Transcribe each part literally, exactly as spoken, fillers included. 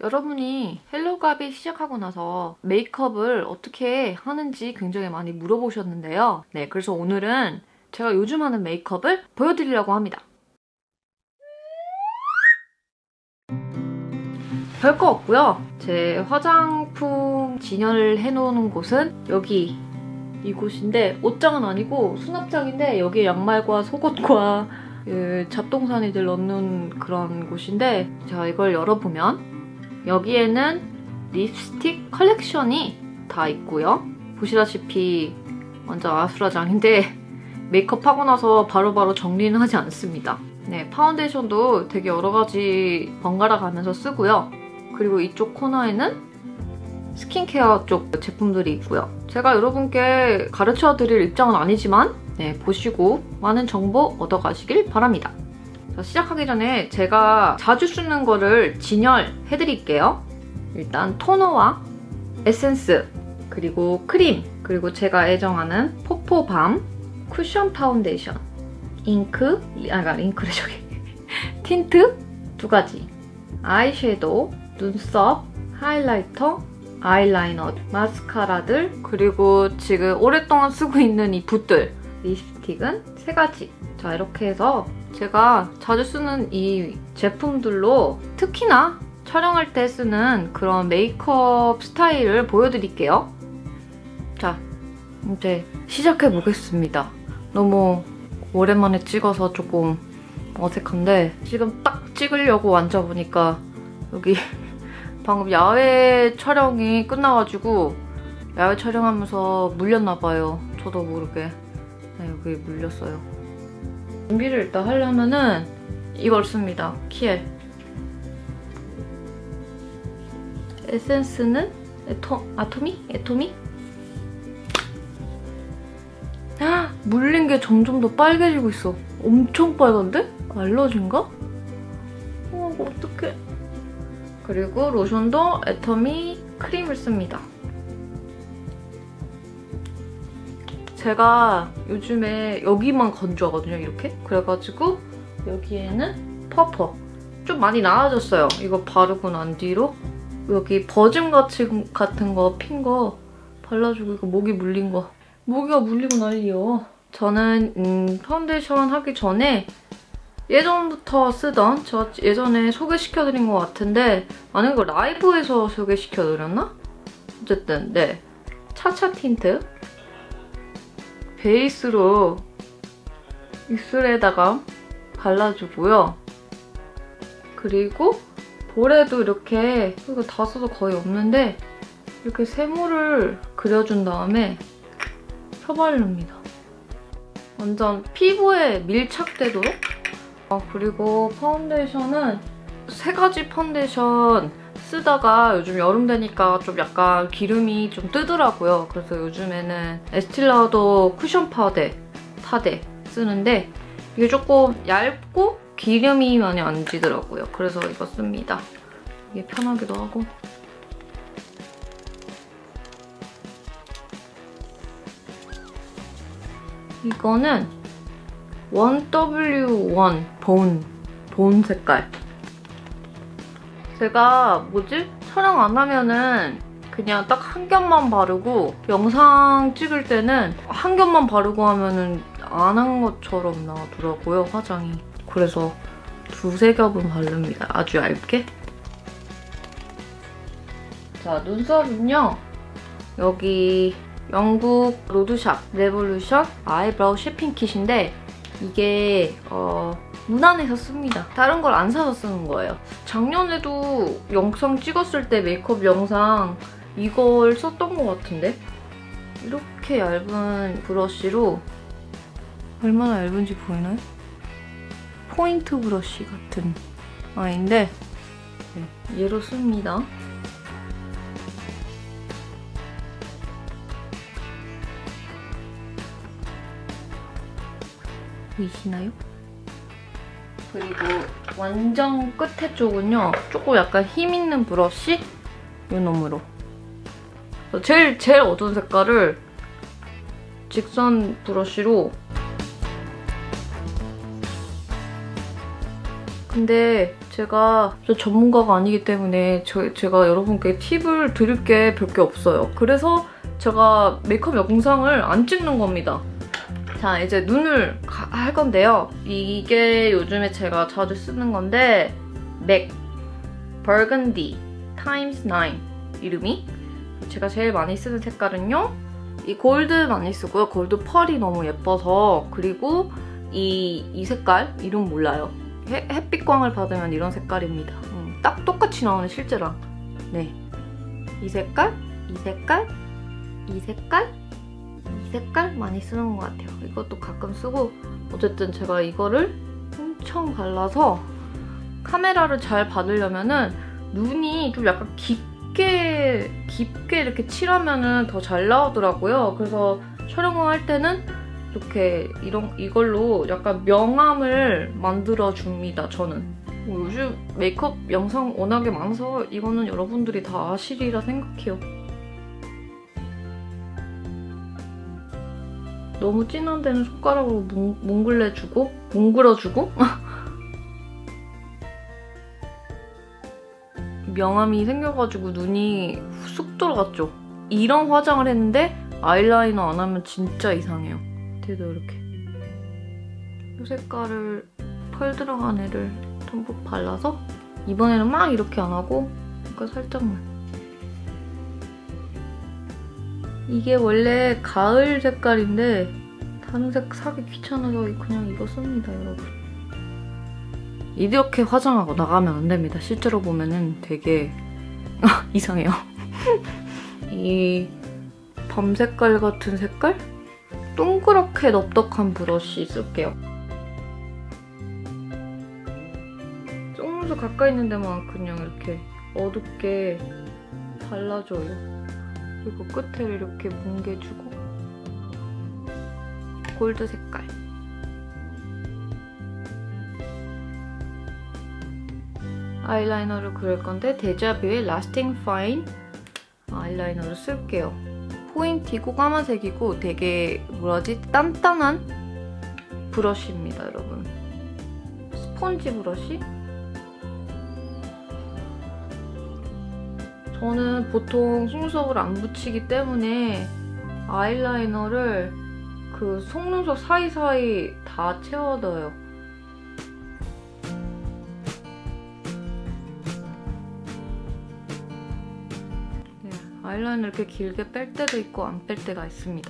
여러분이 헬로가비 시작하고 나서 메이크업을 어떻게 하는지 굉장히 많이 물어보셨는데요. 네, 그래서 오늘은 제가 요즘 하는 메이크업을 보여드리려고 합니다. 별거 없고요. 제 화장품 진열을 해놓은 곳은 여기 이곳인데 옷장은 아니고 수납장인데 여기에 양말과 속옷과 그 잡동사니들 넣는 그런 곳인데 자, 이걸 열어보면 여기에는 립스틱 컬렉션이 다 있고요. 보시다시피 완전 아수라장인데 메이크업하고 나서 바로바로 바로 정리는 하지 않습니다. 네, 파운데이션도 되게 여러 가지 번갈아 가면서 쓰고요. 그리고 이쪽 코너에는 스킨케어 쪽 제품들이 있고요. 제가 여러분께 가르쳐드릴 입장은 아니지만 네, 보시고 많은 정보 얻어가시길 바랍니다. 자, 시작하기 전에 제가 자주 쓰는 거를 진열해드릴게요. 일단 토너와 에센스, 그리고 크림, 그리고 제가 애정하는 포포밤, 쿠션 파운데이션, 잉크, 아까 잉크래 저기 틴트 두 가지, 아이섀도우, 눈썹, 하이라이터, 아이라이너, 마스카라들, 그리고 지금 오랫동안 쓰고 있는 이 붓들, 립스틱은 세 가지. 자, 이렇게 해서 제가 자주 쓰는 이 제품들로 특히나 촬영할 때 쓰는 그런 메이크업 스타일을 보여드릴게요. 자, 이제 시작해보겠습니다. 너무 오랜만에 찍어서 조금 어색한데 지금 딱 찍으려고 앉아보니까 여기 방금 야외 촬영이 끝나가지고 야외 촬영하면서 물렸나봐요. 저도 모르게. 네, 여기 물렸어요. 준비를 일단 하려면은 이걸 씁니다. 키엘. 에센스는 에토, 아토미? 에토미? 아, 물린 게 점점 더 빨개지고 있어. 엄청 빨간데? 알러지인가? 어, 어떡해. 그리고 로션도 애터미 크림을 씁니다. 제가 요즘에 여기만 건조하거든요, 이렇게. 그래가지고 여기에는 퍼퍼. 좀 많이 나아졌어요. 이거 바르고 난 뒤로. 여기 버짐 같은, 같은 거, 핀 거 발라주고 이거 모기 물린 거. 모기가 물리고 난리요. 저는 음, 파운데이션 하기 전에 예전부터 쓰던, 저 예전에 소개시켜드린 것 같은데 아니 이거 라이브에서 소개시켜드렸나? 어쨌든 네, 차차 틴트 베이스로 입술에다가 발라주고요. 그리고 볼에도 이렇게 이거 다 써서 거의 없는데 이렇게 세모를 그려준 다음에 펴바릅니다. 완전 피부에 밀착되도록. 아, 그리고 파운데이션은 세 가지 파운데이션 쓰다가 요즘 여름 되니까 좀 약간 기름이 좀 뜨더라고요. 그래서 요즘에는 에스틸라우더 쿠션 파데, 파데 쓰는데 이게 조금 얇고 기름이 많이 안 지더라고요. 그래서 이거 씁니다. 이게 편하기도 하고. 이거는 원 더블유 원 본, 본 색깔. 제가 뭐지? 촬영 안 하면은 그냥 딱 한 겹만 바르고 영상 찍을 때는 한 겹만 바르고 하면은 안 한 것처럼 나오더라고요, 화장이. 그래서 두세 겹은 바릅니다. 아주 얇게. 자, 눈썹은요. 여기 영국 로드샵 레볼루션 아이브로우 쉐핑 킷인데 이게 어, 무난해서 씁니다. 다른 걸 안 사서 쓰는 거예요. 작년에도 영상 찍었을 때 메이크업 영상 이걸 썼던 것 같은데? 이렇게 얇은 브러쉬로 얼마나 얇은지 보이나요? 포인트 브러쉬 같은 아이인데 네, 얘로 씁니다. 보이시나요? 그리고 완전 끝에 쪽은요. 조금 약간 힘있는 브러쉬 이 놈으로. 제일 제일 어두운 색깔을 직선 브러쉬로. 근데 제가 저 전문가가 아니기 때문에 저, 제가 여러분께 팁을 드릴 게 별 게 없어요. 그래서 제가 메이크업 영상을 안 찍는 겁니다. 자, 이제 눈을 가, 할 건데요. 이게 요즘에 제가 자주 쓰는 건데 맥 버건디 타임스 나인 이름이. 제가 제일 많이 쓰는 색깔은요. 이 골드 많이 쓰고요. 골드 펄이 너무 예뻐서. 그리고 이, 이 색깔 이름 몰라요. 해, 햇빛광을 받으면 이런 색깔입니다. 음, 딱 똑같이 나오는 실제랑. 네, 이 색깔, 이 색깔, 이 색깔, 이 색깔 많이 쓰는 것 같아요. 이것도 가끔 쓰고. 어쨌든 제가 이거를 엄청 발라서 카메라를 잘 받으려면은 눈이 좀 약간 깊게 깊게 이렇게 칠하면은 더 잘 나오더라고요. 그래서 촬영을 할 때는 이렇게 이런 이걸로 약간 명암을 만들어줍니다, 저는. 뭐 요즘 메이크업 영상 워낙에 많아서 이거는 여러분들이 다 아시리라 생각해요. 너무 진한 데는 손가락으로 뭉, 뭉글려주고, 뭉글어주고 명암이 생겨가지고 눈이 쑥 들어갔죠. 이런 화장을 했는데 아이라이너 안 하면 진짜 이상해요. 뒤에도 이렇게 이 색깔을 펄 들어간 애를 듬뿍 발라서 이번에는 막 이렇게 안 하고 약간 살짝만. 이게 원래 가을 색깔인데 다른 색 사기 귀찮아서 그냥 이거 씁니다, 여러분. 이렇게 화장하고 나가면 안 됩니다. 실제로 보면은 되게 이상해요. 이 밤 색깔 같은 색깔? 동그랗게 넓적한 브러쉬 쓸게요. 조금 더 가까이 있는 데만 그냥 이렇게 어둡게 발라줘요. 그리고 끝을 이렇게 뭉개주고 골드 색깔. 아이라이너를 그릴 건데 데자뷰의 Lasting Fine 아이라이너를 쓸게요. 포인트이고 까만색이고 되게 뭐라지? 단단한 브러쉬입니다, 여러분. 스펀지 브러쉬? 저는 보통 속눈썹을 안 붙이기 때문에 아이라이너를 그 속눈썹 사이사이 다 채워둬요. 네, 아이라이너 이렇게 길게 뺄 때도 있고 안 뺄 때가 있습니다.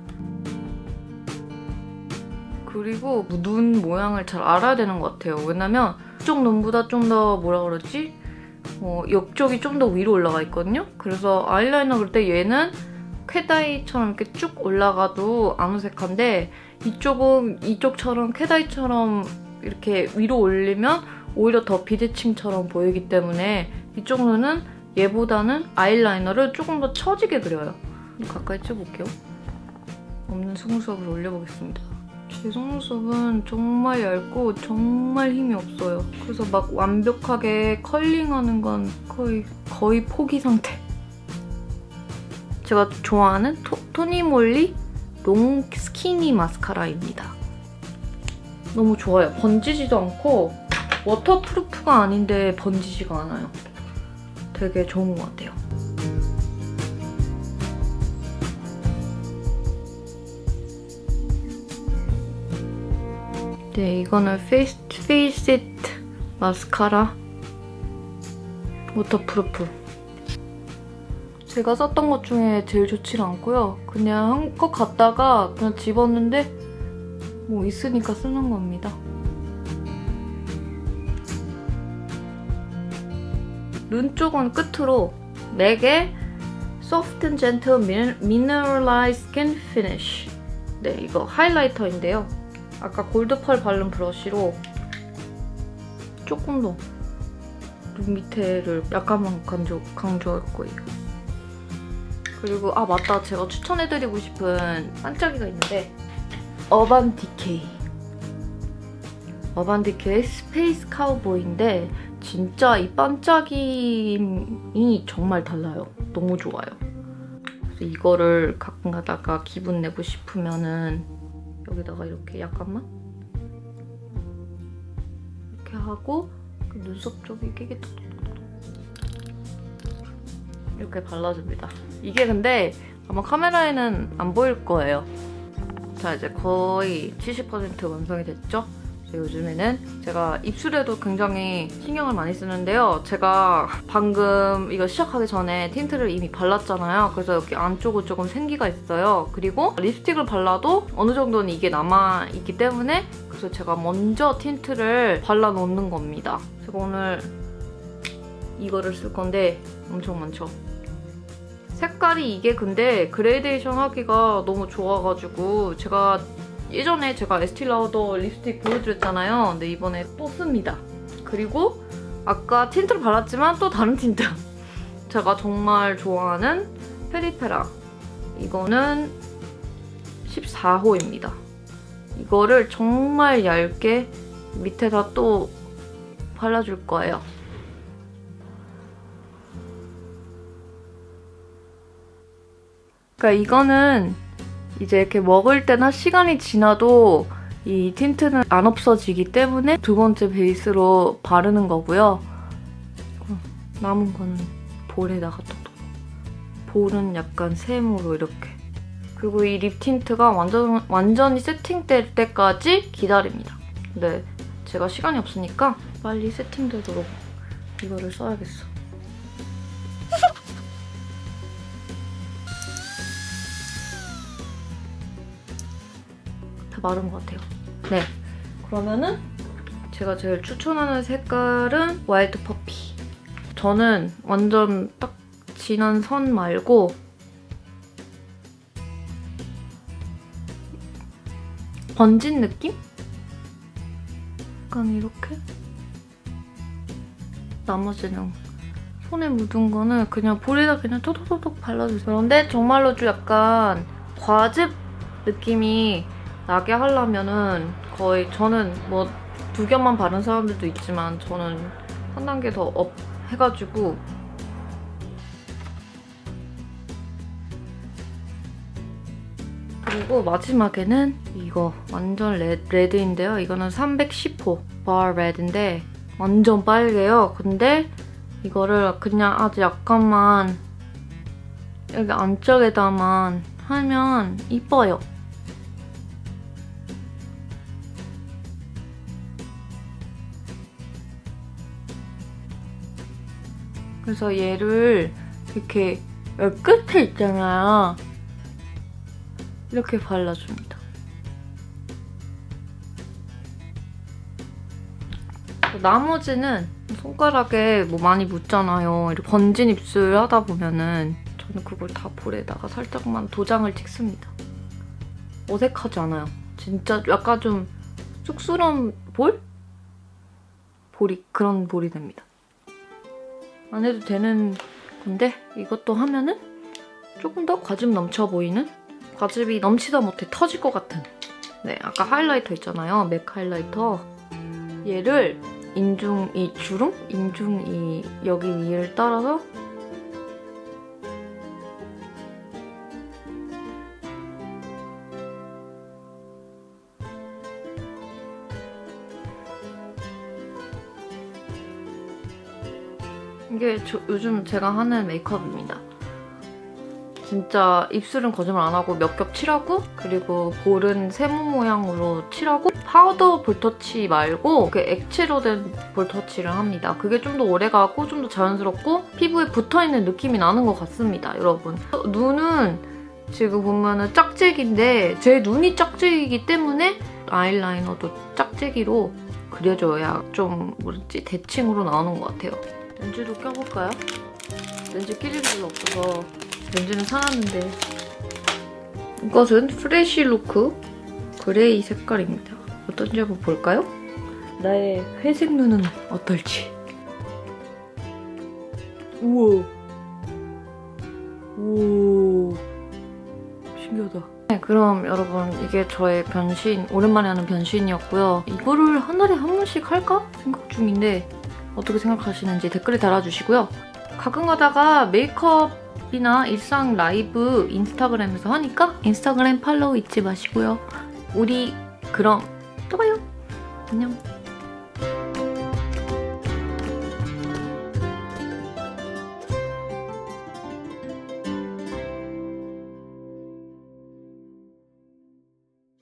그리고 눈 모양을 잘 알아야 되는 것 같아요. 왜냐면 이쪽 눈보다 좀 더 뭐라 그러지? 어, 옆쪽이 좀 더 위로 올라가 있거든요? 그래서 아이라이너 그릴 때 얘는 쾌다이처럼 이렇게 쭉 올라가도 안 어색한데 이쪽은 이쪽처럼 쾌다이처럼 이렇게 위로 올리면 오히려 더 비대칭처럼 보이기 때문에 이쪽 눈은 얘보다는 아이라이너를 조금 더 처지게 그려요. 가까이 찌볼게요. 없는 속눈썹을 올려보겠습니다. 제 속눈썹은 정말 얇고 정말 힘이 없어요. 그래서 막 완벽하게 컬링하는 건 거의 거의 포기 상태. 제가 좋아하는 토, 토니몰리 롱 스키니 마스카라입니다. 너무 좋아요. 번지지도 않고 워터프루프가 아닌데 번지지가 않아요. 되게 좋은 것 같아요. 네, 이거는 페이스, 페이스잇 마스카라 워터프루프. 제가 썼던 것 중에 제일 좋지 않고요. 그냥 한 것 갖다가 그냥 집었는데 뭐 있으니까 쓰는 겁니다. 눈 쪽은 끝으로 맥의 Soft and Gentle Mineralized Skin Finish. 네, 이거 하이라이터인데요. 아까 골드펄 바른 브러쉬로 조금 더 눈 밑에를 약간만 강조, 강조할 거예요. 그리고 아 맞다, 제가 추천해드리고 싶은 반짝이가 있는데 어반 디케이. 어반 디케이의 스페이스 카우보이인데 진짜 이 반짝임이 정말 달라요. 너무 좋아요. 그래서 이거를 가끔 가다가 기분 내고 싶으면은 여기다가 이렇게 약간만 이렇게 하고 그 눈썹 쪽이 깨게 이렇게 발라줍니다. 이게 근데 아마 카메라에는 안 보일 거예요. 자, 이제 거의 칠십 퍼센트 완성이 됐죠? 요즘에는 제가 입술에도 굉장히 신경을 많이 쓰는데요. 제가 방금 이거 시작하기 전에 틴트를 이미 발랐잖아요. 그래서 여기 안쪽은 조금 생기가 있어요. 그리고 립스틱을 발라도 어느 정도는 이게 남아있기 때문에 그래서 제가 먼저 틴트를 발라놓는 겁니다. 제가 오늘 이거를 쓸 건데 엄청 많죠? 색깔이 이게 근데 그레이데이션 하기가 너무 좋아가지고 제가 예전에 제가 에스티 라우더 립스틱 보여드렸잖아요. 근데 이번에 또 씁니다. 그리고 아까 틴트를 발랐지만 또 다른 틴트. 제가 정말 좋아하는 페리페라. 이거는 십사 호입니다. 이거를 정말 얇게 밑에다 또 발라줄 거예요. 그러니까 이거는 이제 이렇게 먹을 때나 시간이 지나도 이 틴트는 안 없어지기 때문에 두 번째 베이스로 바르는 거고요. 남은 거는 볼에다가 톡톡. 볼은 약간 세모로 이렇게. 그리고 이 립 틴트가 완전, 완전히 세팅될 때까지 기다립니다. 근데 제가 시간이 없으니까 빨리 세팅되도록 이거를 써야겠어. 마른 것 같아요. 네, 그러면은 제가 제일 추천하는 색깔은 와일드 퍼피. 저는 완전 딱 진한 선 말고 번진 느낌? 약간 이렇게? 나머지는 손에 묻은 거는 그냥 볼에다 그냥 토독토독 발라주세요. 그런데 정말로 좀 약간 과즙 느낌이 나게 하려면은 거의 저는 뭐 두 겹만 바른 사람들도 있지만 저는 한 단계 더 업 해가지고 그리고 마지막에는 이거 완전 레, 레드인데요. 이거는 삼백십 호 bar red인데 완전 빨개요. 근데 이거를 그냥 아주 약간만 여기 안쪽에다만 하면 이뻐요. 그래서 얘를 이렇게 여기 끝에 있잖아요. 이렇게 발라줍니다. 나머지는 손가락에 뭐 많이 묻잖아요. 이렇게 번진 입술 하다 보면은 저는 그걸 다 볼에다가 살짝만 도장을 찍습니다. 어색하지 않아요. 진짜 약간 좀 쑥스러운 볼? 볼이 그런 볼이 됩니다. 안 해도 되는 건데 이것도 하면은 조금 더 과즙 넘쳐 보이는? 과즙이 넘치다 못해 터질 것 같은. 네, 아까 하이라이터 있잖아요. 맥 하이라이터. 얘를 인중 이 주름? 인중 이 여기 위를 따라서 이게 저, 요즘 제가 하는 메이크업입니다. 진짜 입술은 거짓말 안 하고 몇 겹 칠하고 그리고 볼은 세모 모양으로 칠하고 파우더 볼터치 말고 그 액체로 된 볼터치를 합니다. 그게 좀 더 오래가고 좀 더 자연스럽고 피부에 붙어있는 느낌이 나는 것 같습니다, 여러분. 눈은 지금 보면은 짝재기인데 제 눈이 짝재기이기 때문에 아이라이너도 짝재기로 그려줘야 좀 뭐지 대칭으로 나오는 것 같아요. 렌즈도 껴볼까요? 렌즈 끼 일이 별로 없어서 렌즈는 사놨는데 이것은 프레쉬 루크 그레이 색깔입니다. 어떤지 한번 볼까요? 나의 회색 눈은 어떨지. 우와. 우와. 신기하다. 네, 그럼 여러분 이게 저의 변신, 오랜만에 하는 변신이었고요. 이거를 한 달에 한 번씩 할까? 생각 중인데 어떻게 생각하시는지 댓글에 달아주시고요. 가끔 가다가 메이크업이나 일상 라이브 인스타그램에서 하니까 인스타그램 팔로우 잊지 마시고요. 우리 그럼 또 봐요. 안녕.